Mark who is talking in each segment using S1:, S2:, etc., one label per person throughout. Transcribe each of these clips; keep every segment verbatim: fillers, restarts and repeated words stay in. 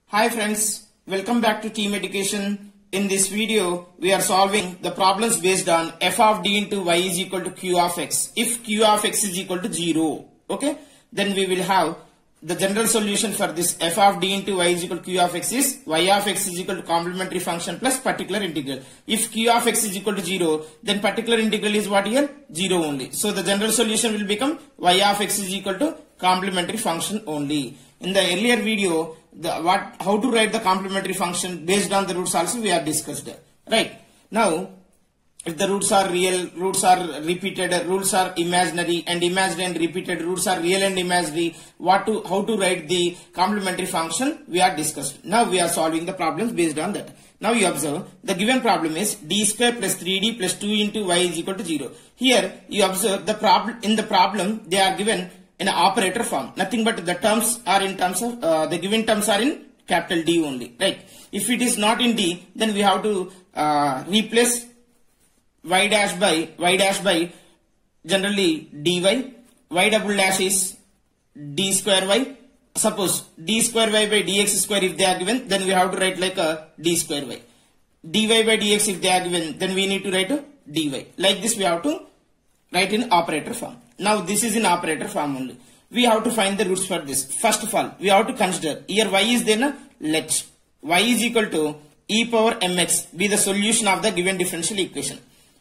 S1: Hi friends, welcome back to Team Education. In this video, we are solving the problems based on f of d into y is equal to q of x. If q of x is equal to zero, okay, then we will have the general solution for this f of d into y is equal to q of x is y of x is equal to complementary function plus particular integral. If q of x is equal to zero, then particular integral is what here? zero only. So the general solution will become y of x is equal to complementary function only. In the earlier video, the what how to write the complementary function based on the roots also we have discussed. Right. Now, if the roots are real, roots are repeated, roots are imaginary, and imaginary and repeated roots are real and imaginary, what to how to write the complementary function we are discussed. Now we are solving the problems based on that. Now you observe the given problem is d square plus three d plus two into y is equal to zero. Here you observe the problem in the problem they are given in an operator form. Nothing but the terms are in terms of uh, the given terms are in capital D only, right? If it is not in D, then we have to uh, replace y dash by y dash by generally dy. Y double dash is d square y. Suppose d square y by dx square if they are given, then we have to write like a d square y. Dy by dx if they are given, then we need to write a dy. Like this we have to write in operator form. Now this is in operator form only. We have to find the roots for this. First of all, we have to consider here y is then let y is equal to e power mx be the solution of the given differential equation.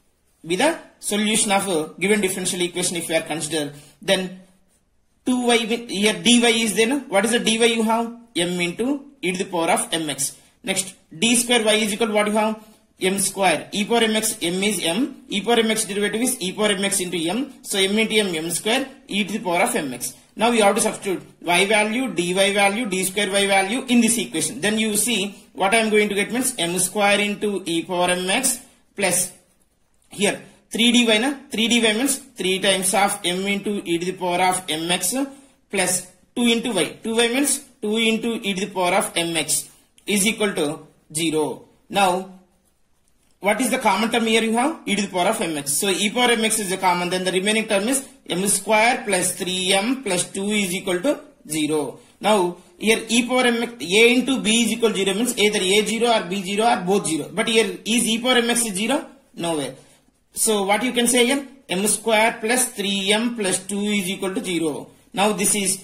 S1: Be the solution of a given differential equation if we are consider, then two y here dy is then what is the dy you have? M into e to the power of mx. Next d square y is equal to what you have? M square. E power mx, m is m. E power mx derivative is e power mx into m. So m into m, m square, e to the power of mx. Now we have to substitute y value, dy value, d square y value in this equation. Then you see what I am going to get means m square into e power mx plus here three d y na three d y means three times of m into e to the power of mx plus two into y. two y means two into e to the power of mx is equal to zero. Now what is the common term here you have? E to the power of mx. So e power mx is the common, then the remaining term is m square plus three m plus two is equal to zero. Now here e power mx, a into b is equal to zero means either a zero or b zero or both zero. But here is e power mx is zero? Nowhere. So what you can say here? M square plus three m plus two is equal to zero. Now this is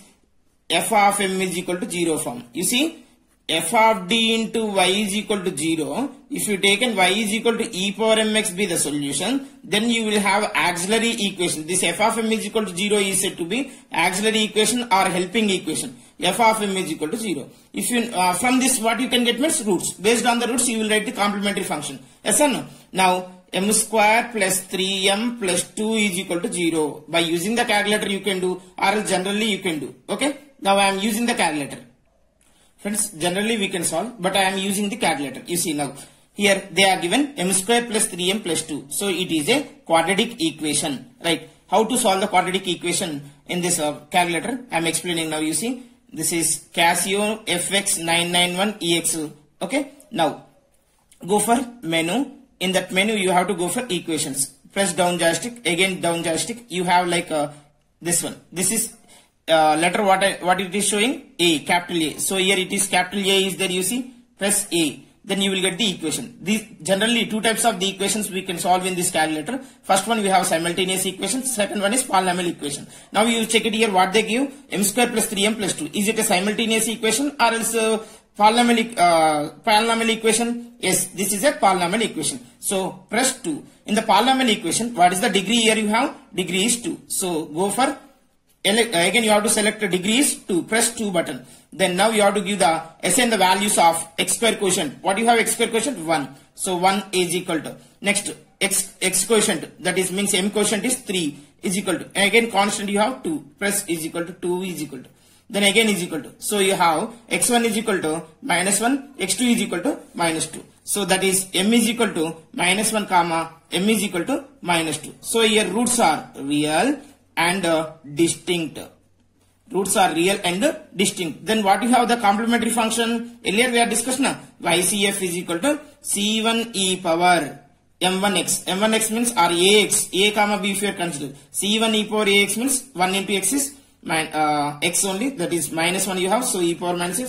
S1: f of m is equal to zero form. You see? F of d into y is equal to zero. If you take and y is equal to e power mx be the solution, then you will have auxiliary equation. This f of m is equal to zero is said to be auxiliary equation or helping equation. F of m is equal to zero. If you uh, from this what you can get means roots. Based on the roots you will write the complementary function. Yes or no? Now m square plus three m plus two is equal to zero. By using the calculator you can do, or else generally you can do. Okay. Now I am using the calculator. Friends, generally we can solve, but I am using the calculator. You see now, here they are given m square plus three m plus two. So it is a quadratic equation, right? How to solve the quadratic equation in this uh, calculator? I am explaining now. You see, this is Casio F X nine nine one E X. Okay. Now, go for menu. In that menu, you have to go for equations. Press down joystick. Again down joystick. You have like uh, this one. This is Uh, letter what I, what it is showing? A, capital A. So here it is capital A is there, you see. Press A. Then you will get the equation. These generally two types of the equations we can solve in this calculator. First one we have simultaneous equation. Second one is polynomial equation. Now you check it here what they give. M square plus three m plus two. Is it a simultaneous equation or else uh, polynomial, uh, polynomial equation? Yes, this is a polynomial equation. So press two. In the polynomial equation, what is the degree here you have? Degree is two. So go for again you have to select the degree is two. Press two button. Then now you have to give the assign the values of x square quotient. What you have x square quotient? one. So one is equal to next x x quotient, that is means m quotient is three is equal to, and again constant you have two. Press is equal to two is equal to, then again is equal to. So you have x one is equal to minus one, x two is equal to minus two. So that is m is equal to minus one comma m is equal to minus two. So here roots are real and uh, distinct. Roots are real and uh, distinct. Then what you have the complementary function? Earlier we are discussed now. Y C F is equal to C one e power m one x. m one x means or ax. A comma b if you are considered. C one e power ax means one into x is uh, x only. That is minus one you have. So e power minus x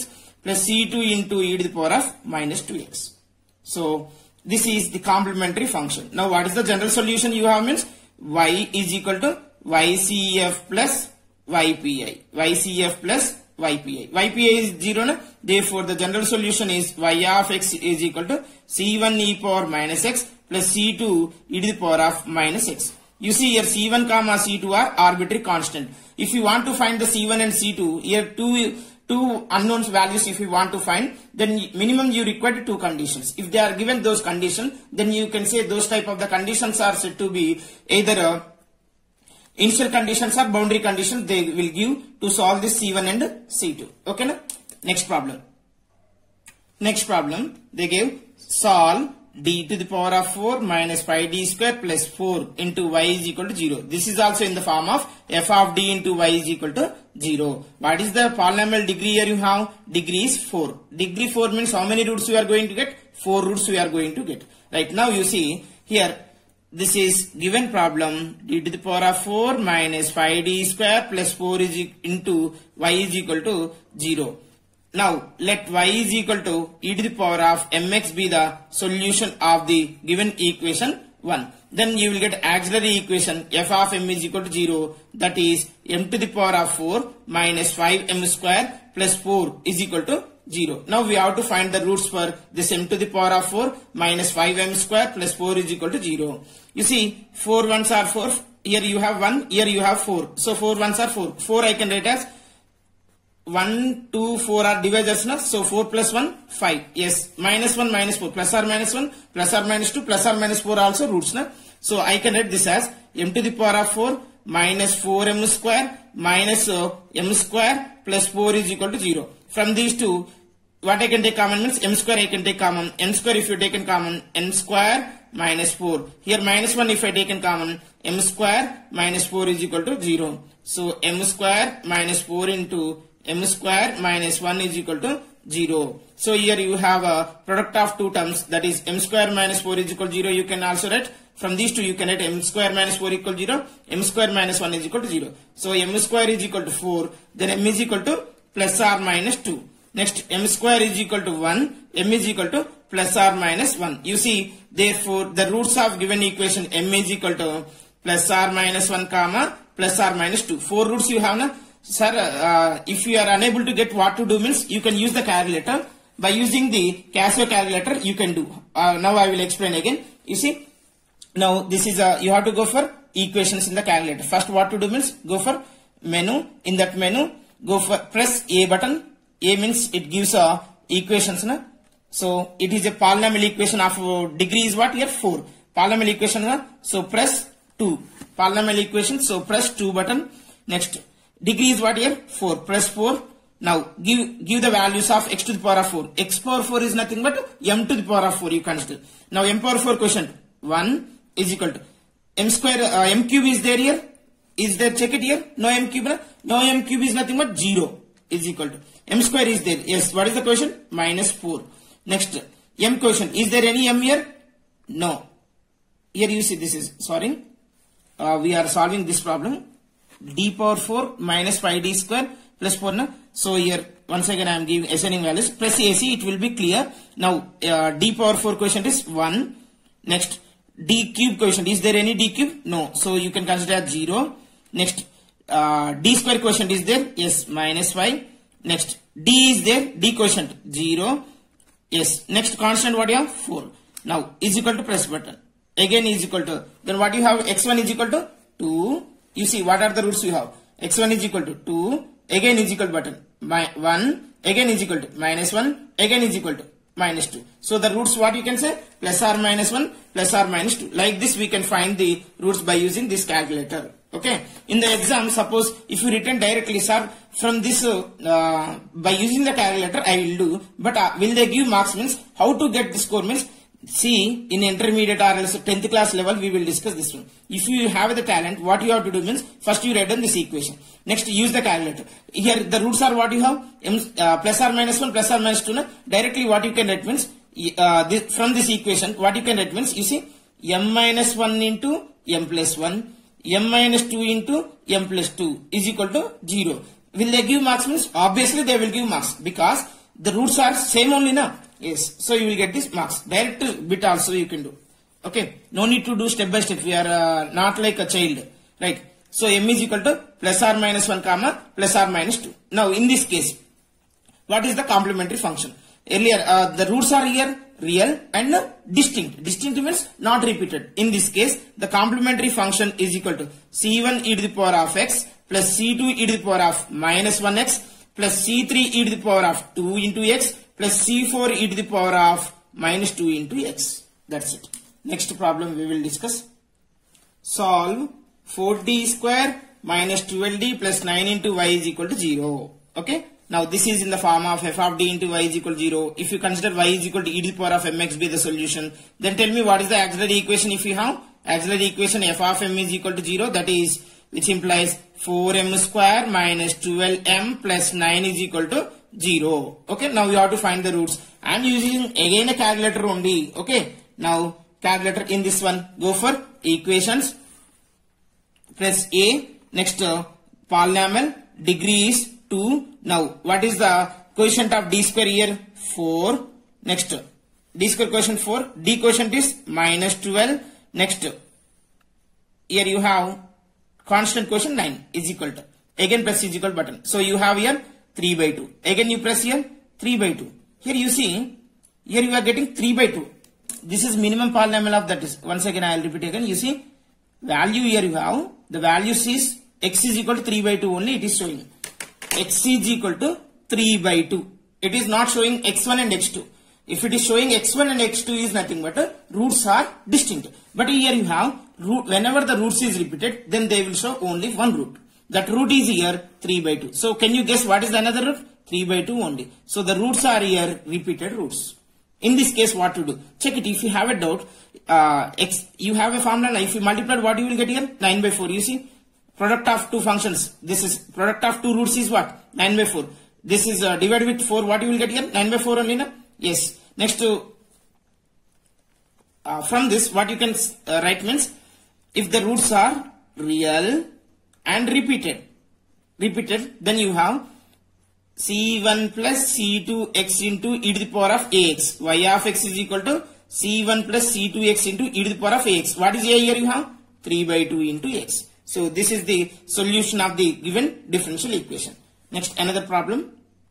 S1: plus C two into e to the power of minus two x. So this is the complementary function. Now what is the general solution you have means y is equal to Y C F plus Y P I. Y C F plus Y P I. Y P I is zero. Na? Therefore the general solution is y of x is equal to C one e power minus x plus C two e to the power of minus x. You see here C one comma C two are arbitrary constant. If you want to find the C one and C two, here two two unknowns values if you want to find, then minimum you require two conditions. If they are given those conditions, then you can say those type of the conditions are said to be either a initial conditions or boundary conditions they will give to solve this C one and C two. Okay, na? Next problem. Next problem, they gave solve d to the power of four minus five d square plus four into y is equal to zero. This is also in the form of f of d into y is equal to zero. What is the polynomial degree here you have? Degree is four. Degree four means how many roots we are going to get? four roots we are going to get. Right now you see here, this is given problem d to the power of four minus five d square plus four is into y is equal to zero. Now let y is equal to e to the power of mx be the solution of the given equation one. Then you will get auxiliary equation f of m is equal to zero, that is m to the power of four minus five m square plus four is equal to zero. Now we have to find the roots for this m to the power of four minus five m square plus four is equal to zero. You see four ones are four, here you have one, here you have four. So four ones are four. four I can write as one, two, four are divisors na? So four plus one, five. Yes, minus one, minus four, plus or minus one, plus or minus two, plus or minus four also roots na? So I can write this as m to the power of four minus four m square minus uh, m square plus four is equal to zero. From these two, what I can take common means m square I can take common. M square if you take in common, n square minus four. Here minus one if I take in common, m square minus four is equal to zero. So m square minus four into m square minus one is equal to zero. So here you have a product of two terms, that is m square minus four is equal to zero. You can also write from these two, you can write m square minus four equal to zero, m square minus one is equal to zero. So m square is equal to four, then m is equal to plus or minus two. Next m square is equal to one, m is equal to plus or minus one. You see, therefore the roots of given equation m is equal to plus or minus one comma plus or minus two. Four roots you have na? Sir, uh, if you are unable to get what to do means you can use the calculator. By using the Casio calculator you can do. Uh, now I will explain again. You see, now this is a, you have to go for equations in the calculator. First what to do means go for menu. In that menu go for press A button. A means it gives a equations na. So it is a polynomial equation of uh, degree is what here four. Polynomial equation na. So press two. Polynomial equation. So press two button. Next degree is what here four. Press four. Now give give the values of x to the power of four. X power four is nothing but m to the power of four you consider. Now m power four quotient one is equal to m square uh, m cube is there here. Is there, check it here? No m cube na? No m cube is nothing but zero is equal to m square is there. Yes, what is the quotient? Minus four. Next m quotient, is there any m here? No. Here you see this is sorry. Uh, we are solving this problem. D power four minus five d square plus four na. So here once again I am giving assigning values. Press A C, it will be clear. Now uh, d power four quotient is one. Next d cube quotient, is there any d cube? No. So you can consider as zero. Next uh, d square quotient is there? Yes, minus five. Next d is there? D quotient zero. Yes. Next constant what you have? four. Now is equal to press button. Again is equal to, then what you have? x one is equal to two. You see what are the roots you have? x one is equal to two. Again is equal to button. My one. Again is equal to minus one. Again is equal to minus two. So the roots what you can say? Plus or minus one, plus or minus two. Like this we can find the roots by using this calculator. Okay. In the exam, suppose if you written directly, sir, from this uh, uh, by using the calculator I will do. But uh, will they give marks means how to get the score means. See, in intermediate or else tenth class level we will discuss this one. If you have the talent, what you have to do means first you write down this equation. Next use the calculator. Here the roots are what you have? M, uh, plus or minus one, plus or minus two. Na? Directly what you can write means uh, this, from this equation what you can write means you see m minus one into m plus one, m minus two into m plus two is equal to zero. Will they give marks means? Obviously they will give marks because the roots are same only na. Yes. So you will get this marks. Direct bit also you can do. Okay. No need to do step by step. We are uh, not like a child. Right. So m is equal to plus or minus one comma plus or minus two. Now in this case, what is the complementary function? Earlier uh, the roots are here real and uh, distinct. Distinct means not repeated. In this case, the complementary function is equal to c one e to the power of x plus c two e to the power of minus one x plus c three e to the power of two into x plus c four e to the power of minus two into x. That's it. Next problem we will discuss. Solve four d square minus twelve d plus nine into y is equal to zero. Okay. Now this is in the form of f of d into y is equal to zero. If you consider y is equal to e to the power of mx be the solution, then tell me what is the auxiliary equation if you have? Auxiliary equation f of m is equal to zero, that is, which implies four m square minus twelve m plus nine is equal to zero. Okay, now you have to find the roots. I am using again a calculator only. Okay, now calculator in this one, go for equations, press A, next uh, polynomial, degree is two. Now what is the quotient of d square here? four. Next d square quotient four, d quotient is minus twelve. Next here you have constant quotient nine is equal to, again press is equal button. So you have here three by two. Again you press here three by two. Here you see, here you are getting three by two. This is minimum polynomial of that is. Once again I will repeat again. You see value here you have, the values is x is equal to three by two only it is showing. X is equal to three by two. It is not showing x one and x two. If it is showing x one and x two is nothing but uh, roots are distinct. But here you have root, whenever the roots is repeated, then they will show only one root. That root is here three by two. So can you guess what is the another root? three by two only. So the roots are here repeated roots. In this case what to do? Check it. If you have a doubt, uh, x, you have a formula. If you multiply, what you will get here? nine by four. You see? Product of two functions. This is product of two roots is what? nine by four. This is uh, divided with four. What you will get here? nine by four only, na? Yes. Next to uh, from this, what you can uh, write means, if the roots are real and repeated, repeated, then you have c one plus c two x into e to the power of ax. Y of x is equal to c one plus c two x into e to the power of ax. What is a here you have? three by two into x. So this is the solution of the given differential equation. Next, another problem.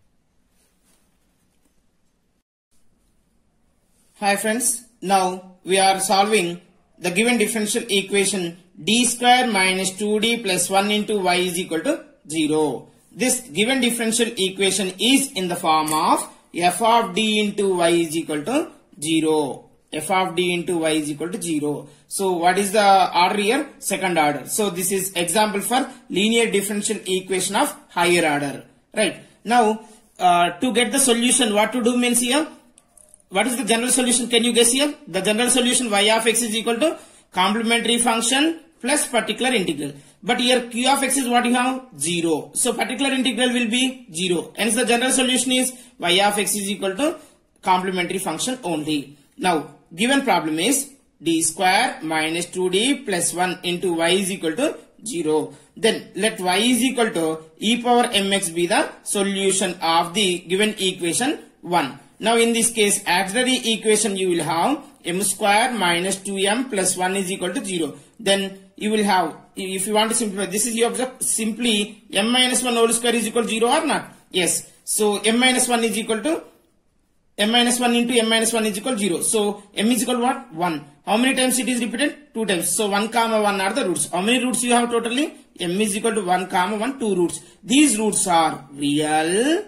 S1: Hi friends, now we are solving the given differential equation d square minus two d plus one into y is equal to zero. This given differential equation is in the form of f of d into y is equal to zero. F of d into y is equal to zero. So what is the order here? Second order. So this is example for linear differential equation of higher order. Right. Now uh, to get the solution, what to do means here? What is the general solution? Can you guess here? The general solution y of x is equal to complementary function plus particular integral. But here q of x is what you have? zero. So particular integral will be zero. Hence the general solution is y of x is equal to complementary function only. Now given problem is d square minus two d plus one into y is equal to zero. Then let y is equal to e power mx be the solution of the given equation one. Now in this case auxiliary equation you will have m square minus two m plus one is equal to zero. Then you will have, if you want to simplify, this is your observe, simply m minus one whole square is equal to zero or not? Yes. So m minus one is equal to m minus one into m minus one is equal to zero. So m is equal to what? one. How many times it is repeated? two times. So one comma one are the roots. How many roots you have totally? M is equal to one comma one, two roots. These roots are real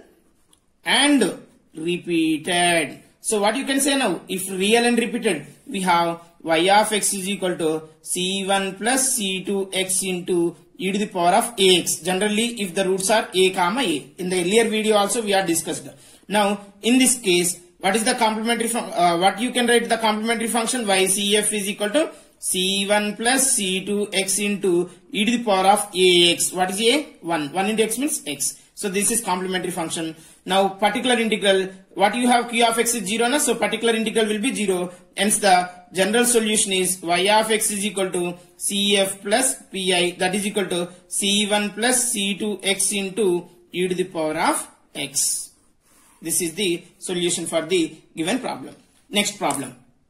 S1: and repeated. So what you can say now? If real and repeated, we have y of x is equal to c one plus c two x into e to the power of ax. Generally, if the roots are a comma a. In the earlier video also we are discussed. Now in this case, what is the complementary function? Uh, what you can write the complementary function? Y C F is equal to c one plus c two x into e to the power of ax. What is a? one. one into x means x. So this is complementary function. Now particular integral, what you have q of x is zero, na? So particular integral will be zero. Hence the general solution is y of x is equal to cf plus pi, that is equal to c one plus c two x into e to the power of x. This is the solution for the given problem. Next problem.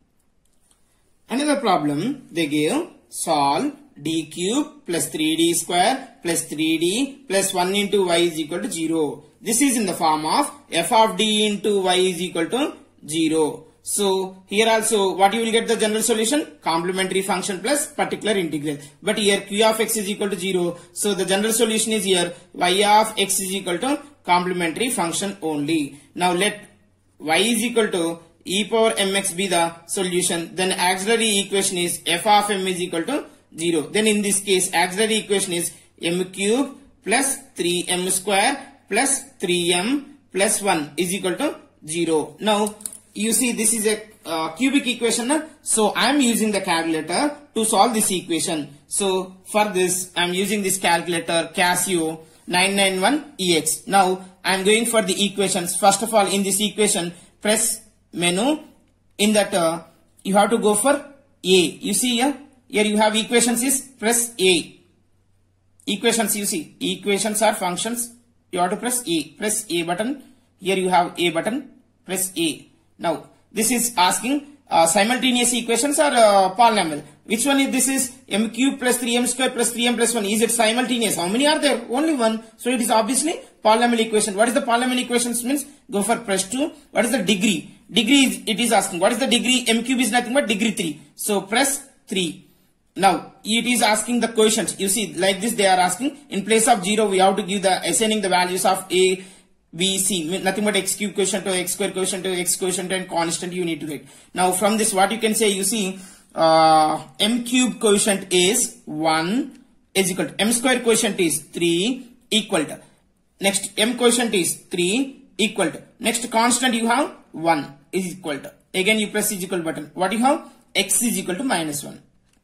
S1: Another problem they give, solve d cube plus three d square plus three d plus one into y is equal to zero. This is in the form of f of d into y is equal to zero. So here also what you will get the general solution? Complementary function plus particular integral. But here q of x is equal to zero. So the general solution is here y of x is equal to complementary function only. Now let y is equal to e power mx be the solution. Then auxiliary equation is f of m is equal to zero. Then in this case auxiliary equation is m cube plus three m square plus three m plus one is equal to zero. Now you see this is a uh, cubic equation. Huh? So I am using the calculator to solve this equation. So for this I am using this calculator Casio nine nine one E X. Now I am going for the equations. First of all, in this equation press menu. In that uh, you have to go for A. You see here, here you have equations is press A. Equations you see, equations are functions. You have to press A. Press A button. Here you have A button. Press A. Now this is asking uh, simultaneous equations or uh, polynomial. Which one is this? Is m cube plus three m square plus three m plus one. Is it simultaneous? How many are there? Only one. So it is obviously polynomial equation. What is the polynomial equations means? Go for press two. What is the degree? Degree is, it is asking. What is the degree? M cube is nothing but degree three. So press three. Now it is asking the quotients. You see like this they are asking. In place of zero we have to give the assigning the values of A, B, C, nothing but x cube quotient to x square quotient to x quotient and constant you need to write. Now from this what you can say, you see uh, m cube quotient is one is equal to m square quotient is three equal to, next m quotient is three equal to, next constant you have one is equal to, again you press is equal button. What you have? X is equal to minus one.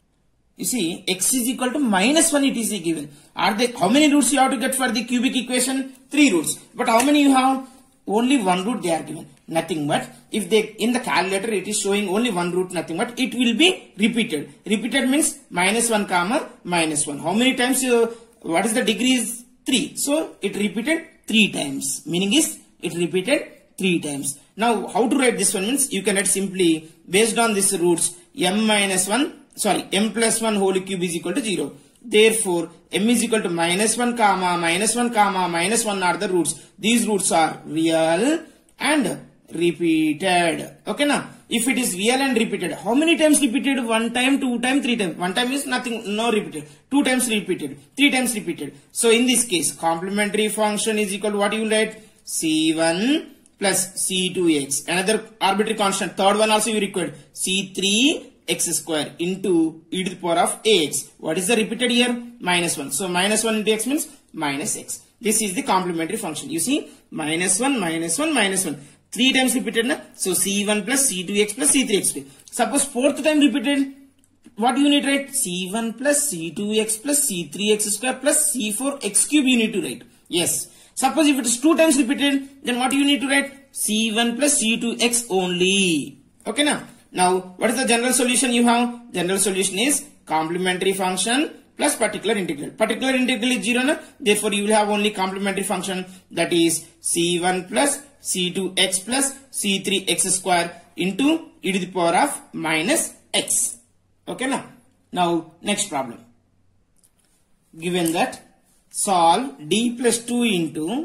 S1: You see x is equal to minus one it is given. Are they, how many roots you have to get for the cubic equation? Three roots. But how many you have? Only one root they are given. Nothing but if they in the calculator it is showing only one root, nothing but it will be repeated. Repeated means minus one comma minus one. How many times you, what is the degree is three. So it repeated three times. Meaning is it repeated three times. Now how to write this one means you can write simply based on these roots m minus one. Sorry, m plus one whole cube is equal to zero. Therefore, m is equal to minus one comma minus one comma minus one are the roots. These roots are real and repeated. Okay now, if it is real and repeated, how many times repeated? One time, two time, three times. One time is nothing, no repeated. Two times repeated, three times repeated. So in this case, complementary function is equal to what you write? C one plus C two x. Another arbitrary constant. Third one also you required. C three x square into e to the power of ax. What is the repeated here? Minus one. So minus one into x means minus x. This is the complementary function. You see minus one, minus one, minus one. Three times repeated. Na? So C one plus C two x plus C three x. Suppose fourth time repeated. What you need to write? C one plus C two x plus C three x square plus C four x cube you need to write. Yes. Suppose if it is two times repeated, then what you need to write? C one plus C two x only. Okay now. Now, what is the general solution you have? General solution is complementary function plus particular integral. Particular integral is zero, na? Therefore, you will have only complementary function, that is C one plus C two x plus C three x square into e to the power of minus x. Okay now. Now, next problem. Given that solve d plus two into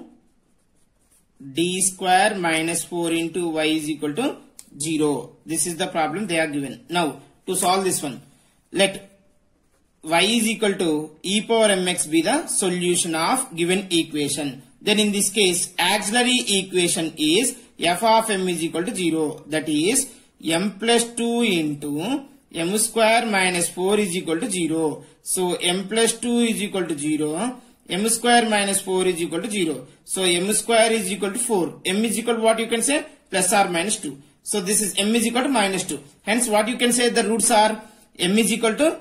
S1: d square minus four into y is equal to zero. This is the problem they are given. Now to solve this one, let y is equal to e power mx be the solution of given equation. Then in this case auxiliary equation is f of m is equal to zero. That is m plus two into m square minus four is equal to zero. So m plus two is equal to zero. M square minus four is equal to zero. So m square is equal to four. M is equal to what you can say? Plus or minus two. So this is m is equal to minus two. Hence what you can say the roots are m is equal to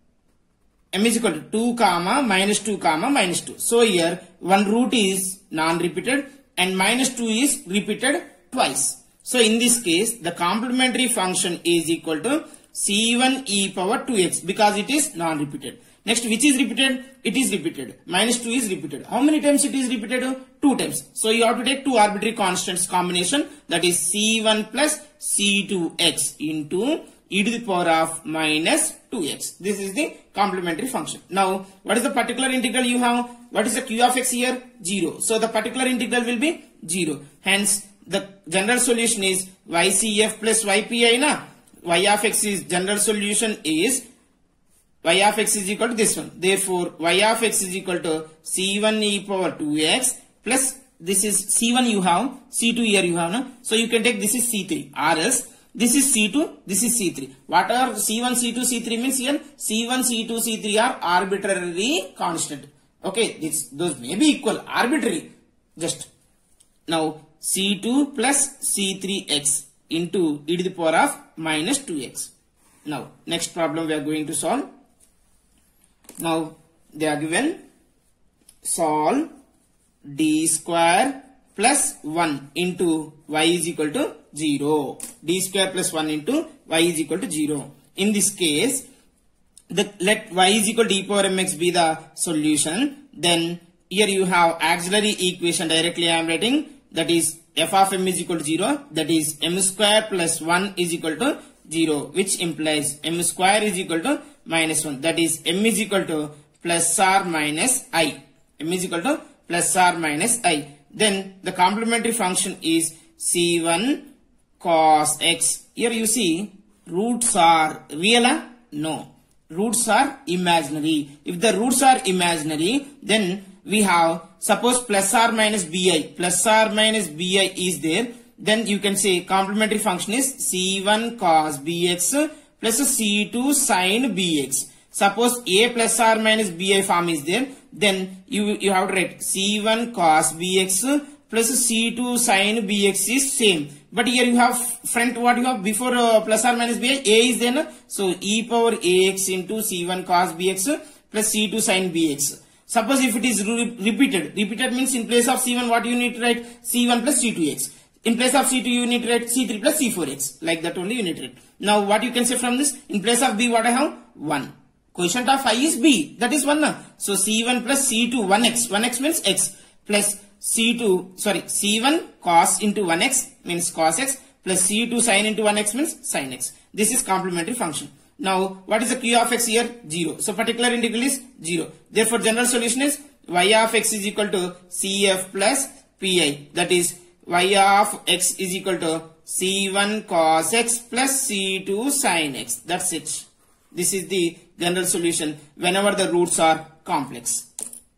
S1: m is equal to two comma minus two comma minus two. So here one root is non-repeated and minus two is repeated twice. So in this case the complementary function is equal to C one e power two x because it is non-repeated. Next, which is repeated? It is repeated. Minus two is repeated. How many times it is repeated? two times. So you have to take two arbitrary constants combination, that is c one plus c two x into e to the power of minus two x. This is the complementary function. Now, what is the particular integral you have? What is the q of x here? zero. So the particular integral will be zero. Hence, the general solution is y c f plus y p I na. Y of x is general solution is y of x is equal to this one. Therefore, y of x is equal to c one e power two x plus this is c one you have, c two here you have. No? So you can take this is c three, or else this is c two, this is c three. What are c one, c two, c three means here? c one, c two, c three are arbitrary constant. Okay, this, those may be equal, arbitrary. Just now c two plus c three x into e to the power of minus two x. Now, next problem we are going to solve. Now, they are given solve d square plus one into y is equal to zero. D square plus one into y is equal to zero. In this case, the, let y is equal to e power mx be the solution. Then here you have auxiliary equation directly I am writing, that is f of m is equal to zero, that is m square plus one is equal to zero, which implies m square is equal to minus one, that is m is equal to plus or minus I. M is equal to plus or minus I. Then the complementary function is c one cos x. Here you see roots are real? No. Roots are imaginary. If the roots are imaginary, then we have, suppose plus or minus bi. Plus or minus bi is there. Then you can say complementary function is c one cos bx plus c two sin bx. Suppose a plus or minus bi form is there, then you, you have to write c one cos bx plus c two sin bx is same. But here you have front, what you have before uh, plus or minus bi, a is there. No? So e power ax into c one cos bx plus c two sin bx. Suppose if it is re repeated, repeated means in place of c one what you need to write? c one plus c two x. In place of c two you need to write c three plus c four x. Like that only you need to write. Now what you can say from this? In place of b what I have? one. Quotient of I is b. That is one. Na? So c one plus c two, one x. one x means x. Plus c two, sorry, c one cos into one x means cos x. Plus c two sin into one x means sin x. This is complementary function. Now, what is the q of x here? zero. So, particular integral is zero. Therefore, general solution is y of x is equal to cf plus pi. That is, y of x is equal to c one cos x plus c two sin x. That's it. This is the general solution whenever the roots are complex.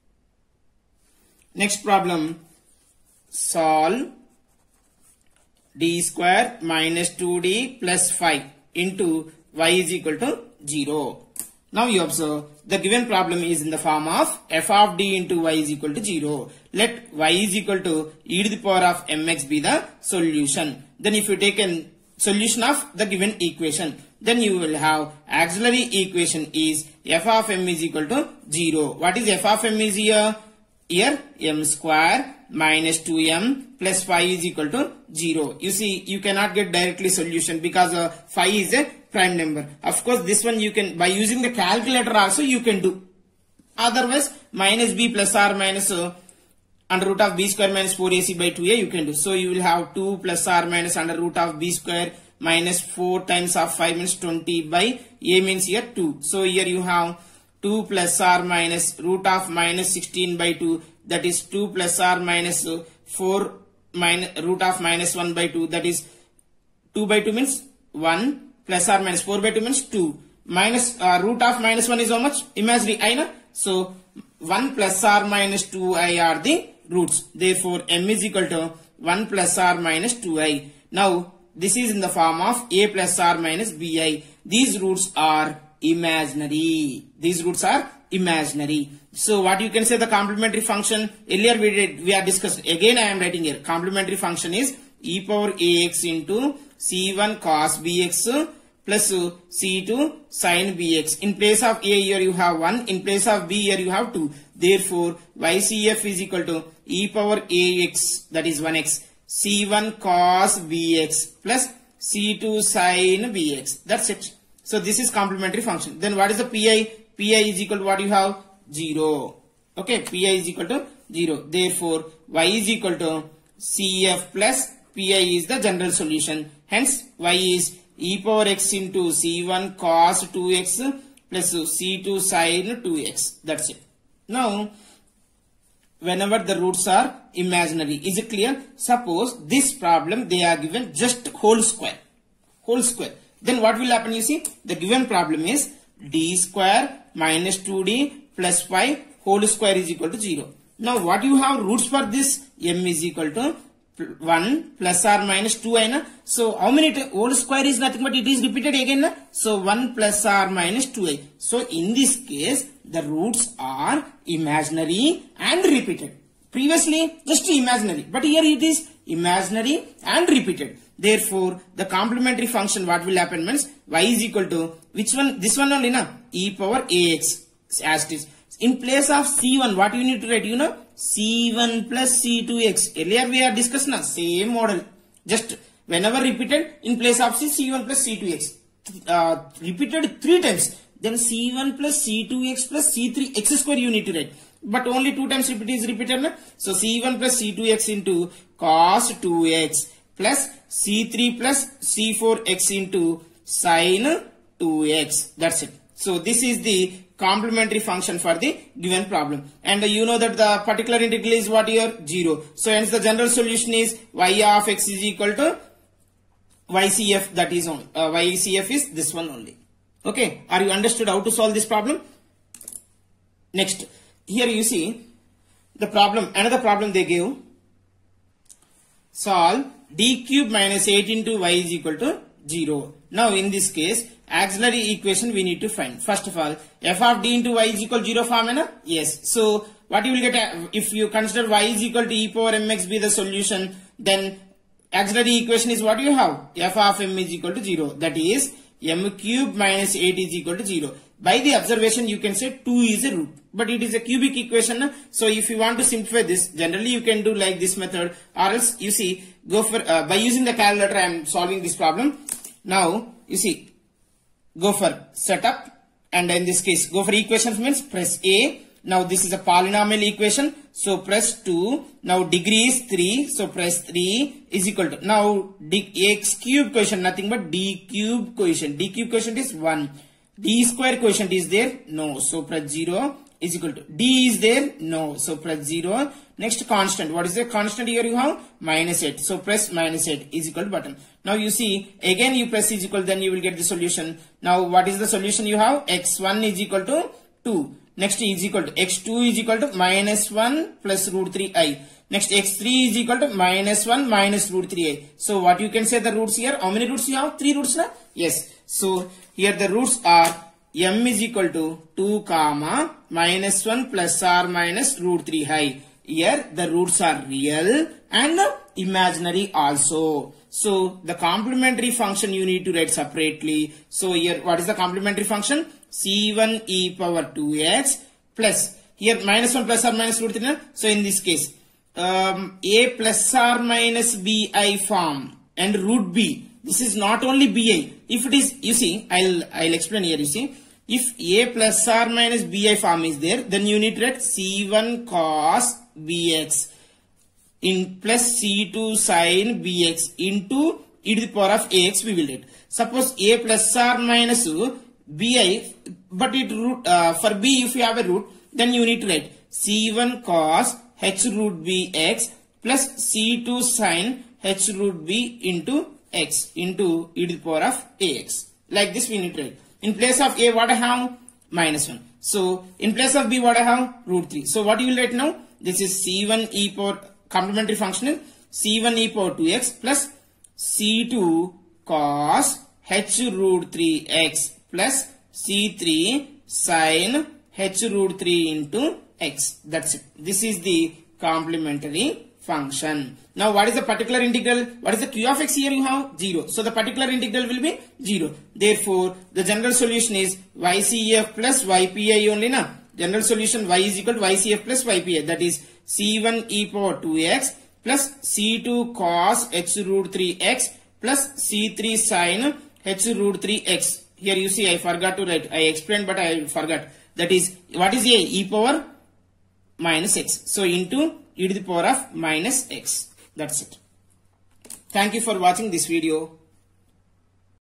S1: Next problem. Solve d square minus two d plus five into y is equal to zero. Now you observe the given problem is in the form of f of d into y is equal to zero. Let y is equal to e to the power of mx be the solution. Then if you take a solution of the given equation, then you will have auxiliary equation is f of m is equal to zero. What is f of m is here? Here m square minus two m plus five is equal to zero. You see, you cannot get directly solution because uh, five is a prime number. Of course, this one you can, by using the calculator also you can do. Otherwise, minus b plus or minus uh, under root of b square minus four a c by two a you can do. So, you will have two plus or minus under root of b square minus four times of five means twenty by a means here two. So, here you have two plus or minus root of minus sixteen by two, that is two plus or minus four minus root of minus one by two, that is two by two means one, plus or minus four by two means two, minus uh, root of minus one is how much? Imaginary I na? So one plus or minus two I are the roots. Therefore m is equal to one plus or minus two I. Now this is in the form of a plus or minus bi. These roots are imaginary. These roots are imaginary. So what you can say the complementary function, earlier we did, we are discussed. Again I am writing here. Complementary function is e power ax into c one cos bx plus c two sin bx. In place of a here you have one. In place of b here you have two. Therefore y c f is equal to e power ax, that is one x, c one cos bx plus c two sin bx. That's it. So this is complementary function. Then what is the pi? Pi is equal to what you have? zero. Okay, Pi is equal to zero. Therefore, y is equal to Cf plus Pi is the general solution. Hence, y is e power x into c one cos two x plus c two sin two x. That's it. Now, whenever the roots are imaginary, is it clear? Suppose this problem they are given just whole square. Whole square. Then what will happen? You see, the given problem is d square minus two d plus y whole square is equal to zero. Now what you have roots for this? M is equal to one plus or minus two. Aina? So how many whole square is nothing but it is repeated again. Na? So one plus or minus two i. So in this case the roots are imaginary and repeated. Previously just imaginary, but here it is imaginary and repeated. Therefore the complementary function what will happen means y is equal to which one? This one only na? E power ax as it is. In place of c one, what you need to write? You know, c one plus c two x. Earlier we are discussing na same model. Just whenever repeated, in place of c, c one plus c two x. Uh, repeated three times. Then c one plus c two x plus c three x square you need to write. But only two times repeat is repeated. Na? So c one plus c two x into cos two x plus c three plus c four x into sin two x. That's it. So this is the complementary function for the given problem. And uh, you know that the particular integral is what here? zero. So hence the general solution is y of x is equal to Y C F, that is on. Uh, Y C F is this one only. Okay. Are you understood how to solve this problem? Next. Here you see the problem. Another problem they gave. Solve d cube minus eight into y is equal to zero. Now in this case, auxiliary equation we need to find. First of all, f of d into y is equal to zero form, na? Yes. So what you will get uh, if you consider y is equal to e power mx be the solution, then auxiliary equation is what you have? F of m is equal to zero. That is m cube minus eight is equal to zero. By the observation you can say two is a root, but it is a cubic equation. Na? So if you want to simplify this, generally you can do like this method, or else you see go for uh, by using the calculator I am solving this problem. Now you see, go for setup, and in this case go for equations means press A. Now this is a polynomial equation, so press two. Now degree is three, so press three is equal to, now d, x cube quotient nothing but d cube quotient. D cube quotient is one. D square quotient is there? No. So press zero is equal to, d is there? No. So press zero. Next constant. What is the constant here you have? Minus eight. So press minus eight is equal to button. Now you see, again you press is equal, then you will get the solution. Now what is the solution you have? x one is equal to two. Next is equal to x two is equal to minus one plus root three i. Next x three is equal to minus one minus root three i. So what you can say the roots here? How many roots you have? Three roots, na? Yes. So here the roots are m is equal to two comma minus one plus or minus root three i. Here the roots are real and imaginary also. So the complementary function you need to write separately. So here what is the complementary function? c one e power two x plus here minus one plus or minus root three. So in this case um, a plus or minus bi form and root b. This is not only bi. If it is, you see, I'll I'll explain here. You see, if a plus or minus bi form is there, then you need to write c one cos bx in plus c two sin bx into e to the power of ax we will write. Suppose a plus or minus bi, but it root uh, for b if you have a root, then you need to write c one cos h root bx plus c two sin h root b into x into e to the power of ax. Like this we need to write. In place of a what I have? Minus one. So in place of b what I have? Root three. So what you will write now? This is c one e power, complementary function is c one e power two x plus c two cos h root three x plus c three sin h root three into x. That's it. This is the complementary function. Now what is the particular integral? What is the q of x here you have? zero. So the particular integral will be zero. Therefore the general solution is Y C F plus Y P I only, na? General solution y is equal to Y C F plus Y P I, that is c one e power two x plus c two cos h root three x plus c three sin h root three x. Here you see I forgot to write. I explained but I forgot. That is, what is a? E power minus x. So into e to the power of minus x. That's it. Thank you for watching this video.